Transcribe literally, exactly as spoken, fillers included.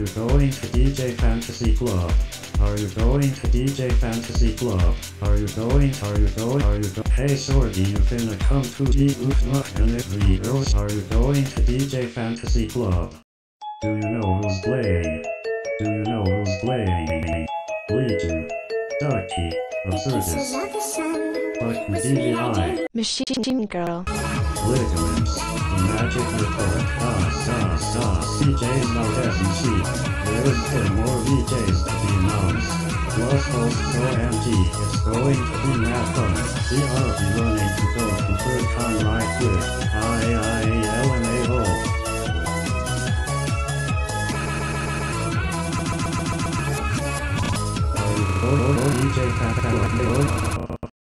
you going to D J Fantasy Club? Are you going to D J Fantasy Club? Are you going? Are you going? Are you go? Hey Sordy, you finna come to the Oofma and every girls. Are you going to D J Fantasy Club? Do you know who's playing? Do you know who's playing? Legion, Darky, Absurdist, Fucking D V I, Machine Girl, Ligaments, The Magic Report, Ah, Sa, Sa, C Js now S M C. There is ten more V Js to be announced. Plus hosts O M G, it's going to be mad fun. We are be running to go to third time right quick. I I L M A O. D J Fat